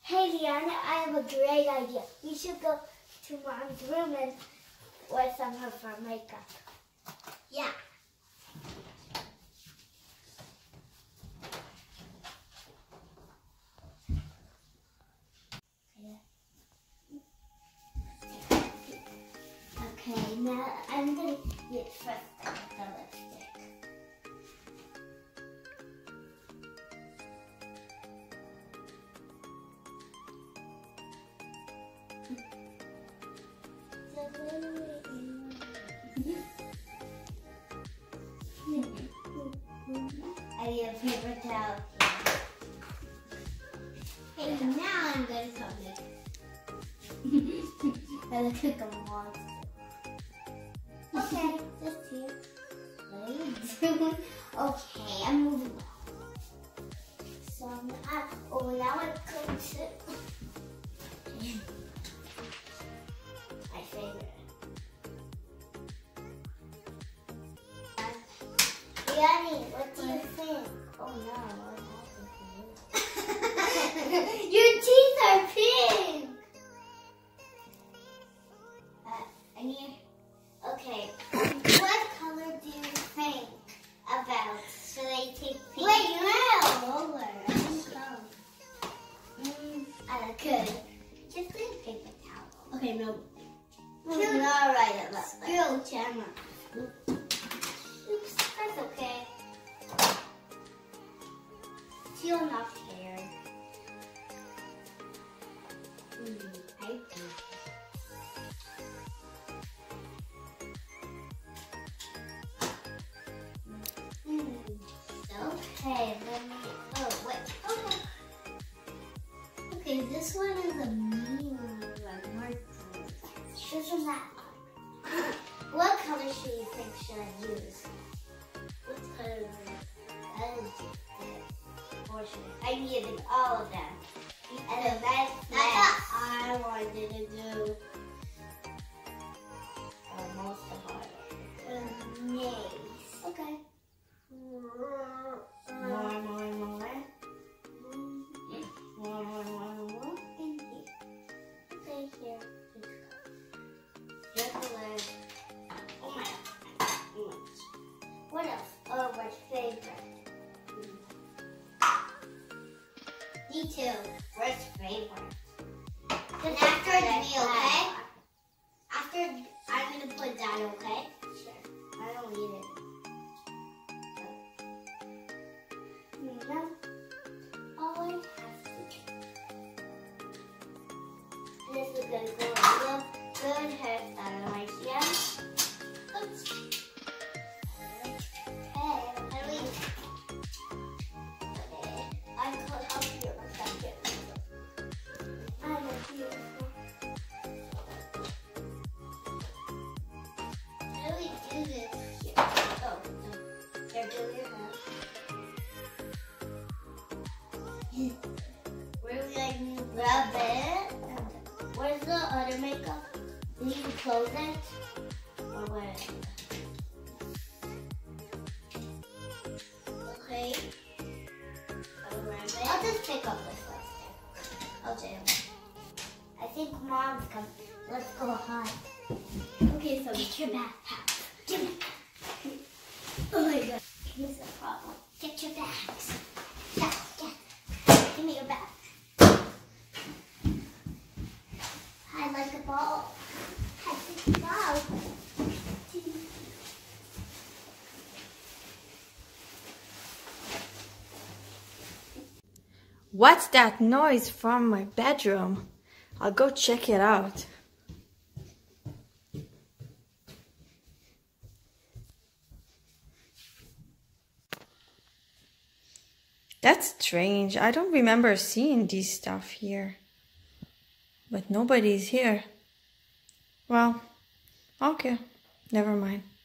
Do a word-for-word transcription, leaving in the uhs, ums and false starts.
Hey, Liana, I have a great idea. We should go to Mom's room and wear some of her makeup. Yeah. Okay, now I'm going to get first the lipstick. I need a paper towel. Hey, now I'm going to come in. I look like a monster. Okay, just here. What are you doing? Okay, I'm moving on. So now, oh, now I'm going to my favorite. Yanni, what do you think? Oh no, what happened to you? Your teeth are pink! Uh, I need... Okay, what color do you think about? Should I take pink? Wait, you're not a roller. I think so. Mm, I could. Just take paper towel. Okay, no. You're not right about that. Still, Gemma. Oops, that's okay. Still not scared. Mm, I do. Mm, okay, let me. Oh, wait. Okay. Okay, this one is a mean one. Choose from that one. What color should you think should I use? What color would I use? I needed all of them. And then that's, that's what I wanted to do. Uh, most of it. Nice. Okay. More, more, more. More, more, more, more. And here. Okay, here. Just the lid. Oh my God. What else? Oh, my favorite. Me too. First favorite. Then after it's me, okay? After I'm gonna put that, okay? Sure. I don't need it. No. All I have to do. This is gonna go a little good hairstyle right here. Oops. Hey, at least. Okay. I could help you if I get it. I'm a beautiful. How do we do this here? Oh, no. They're doing your hair. Where we like rub it? Where's the other makeup? Do you close it? Or where? Okay. I'll rub it. I'll just pick up this lipstick. I'll do. I think Mom's coming. Let's go hide. Okay, so get your backpack. Give me. Oh my God. Here's the problem. Get your bags. Yeah, yeah. Give me your bag. I like a ball. I like a ball. What's that noise from my bedroom? I'll go check it out. That's strange. I don't remember seeing these stuff here. But nobody's here. Well, okay, never mind.